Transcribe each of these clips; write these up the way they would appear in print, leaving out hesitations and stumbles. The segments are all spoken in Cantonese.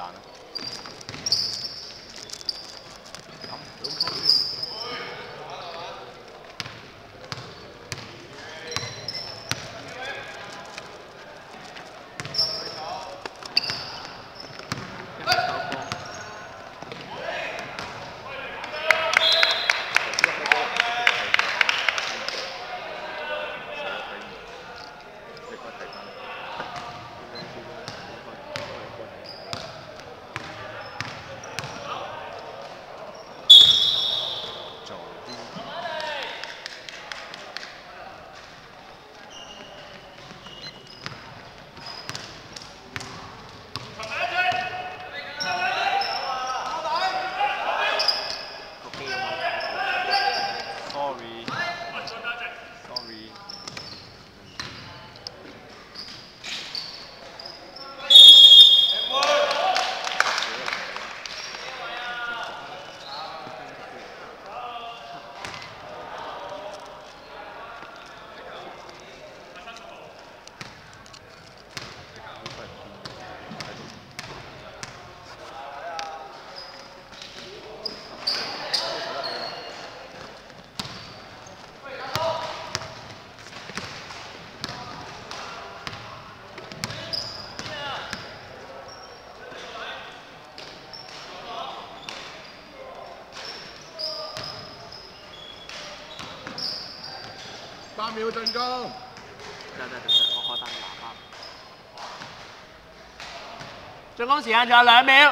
彈啦。 8秒進攻。 等，我開翻喇叭。進攻時間仲有2秒。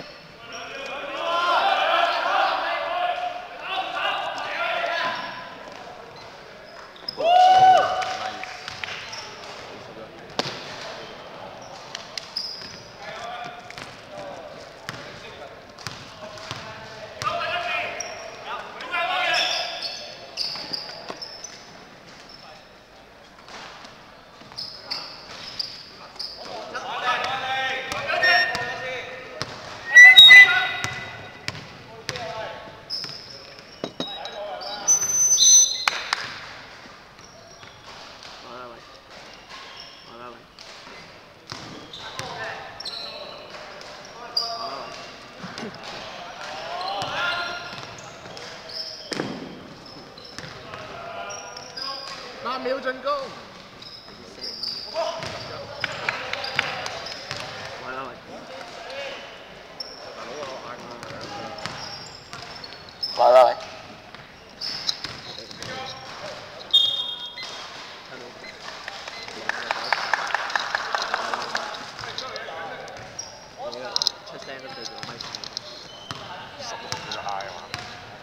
8秒進攻。 喂啦喂。 大佬我嗌喂啦喂。出聲都對住個咪講。 16佢就嗌啊嘛。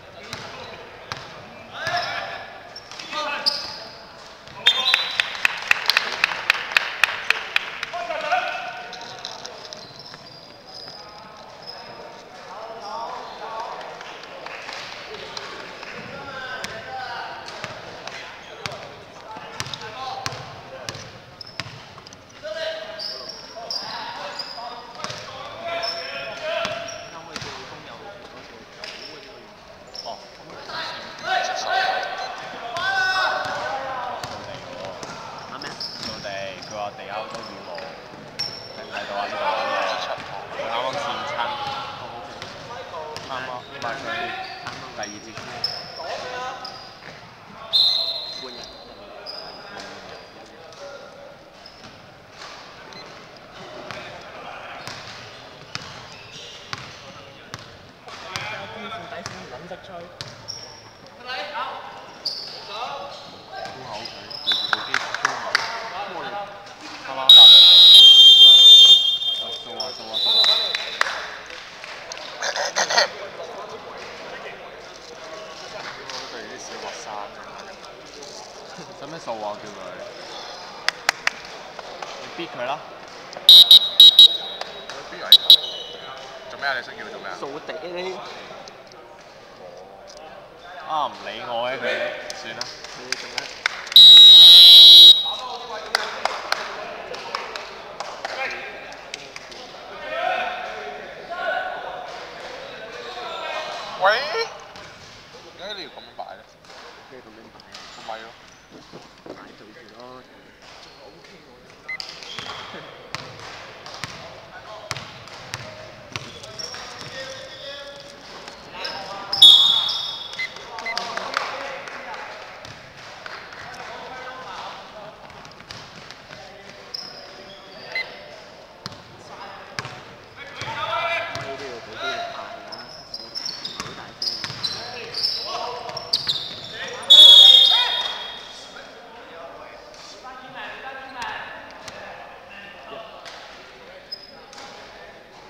地下好多雨霧，睇唔睇到啊？呢度佢啱啱跣親，啱啱快佢第2節半日。 底線撚識吹。 粗口佢對住部機講粗口，我哋啱啱掃啊！對住啲小學生使咩掃啊？叫佢，你逼佢啦！逼嚟做咩啊？你想叫佢做咩啊？ 掃地你。 啊唔理我嘅佢，算啦。 你做咩？ 喂？點解你要咁樣擺咧？ 咩咁樣擺啊？ 個咪咯。 擺對住咯。仲 OK 喎。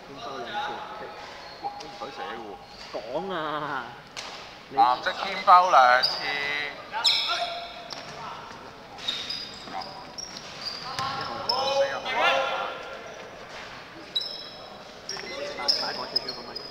天收兩次藍色。 哇！都唔使寫喎。 講啊！ 藍色天收兩次。 快講少少咁樣。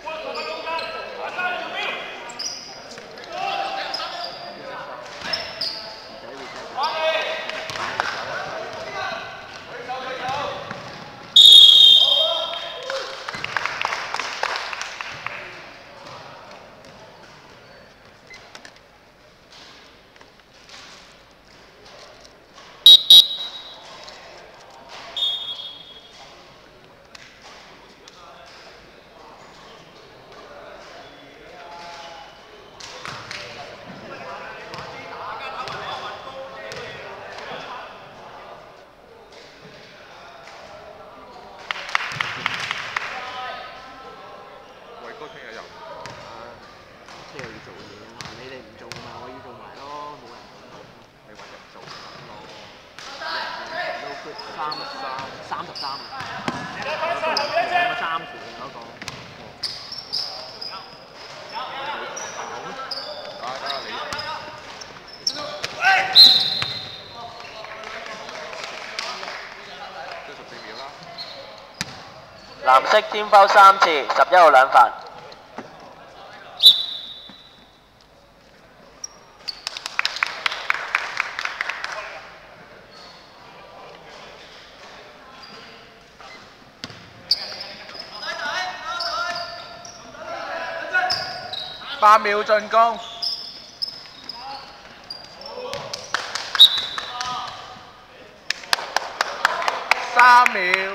藍色天拋3次，11號兩份。 8秒進攻。3秒。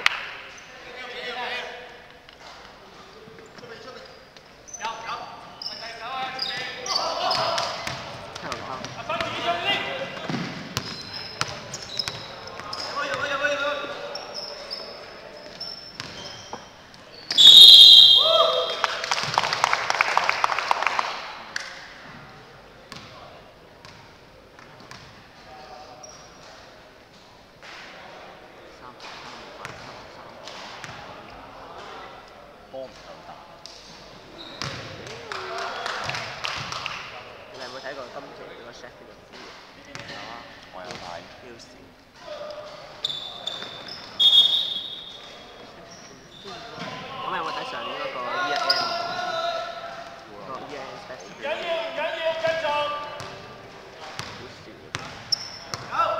波唔夠大。 你有冇睇過今期嗰個 Sheffield 嘅？ 有啊，我有睇。 超少。咁你有冇睇上年嗰個 E1M？個 E1M Special。緊要，繼續。好笑。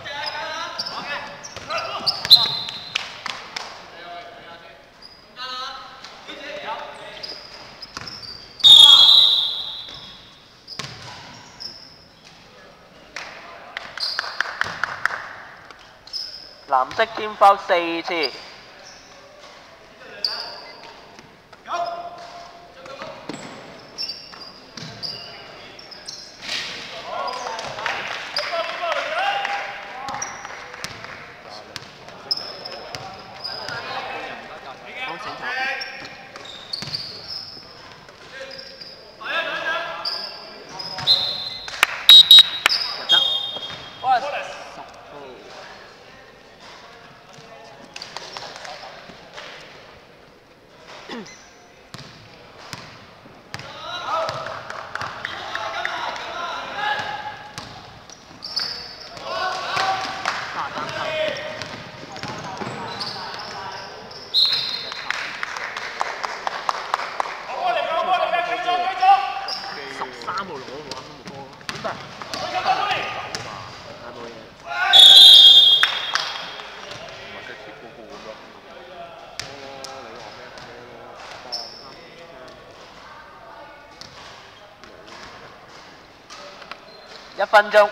藍色天拋4次。1分鐘。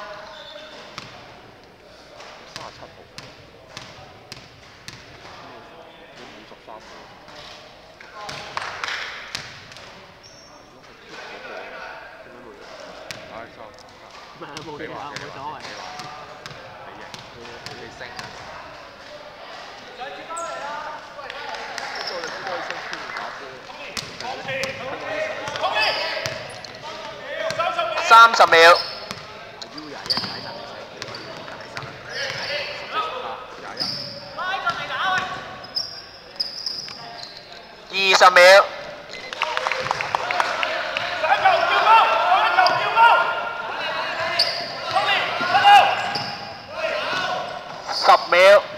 冇嘢啊，冇所謂。 你升啊！ 30秒。 20秒。10秒。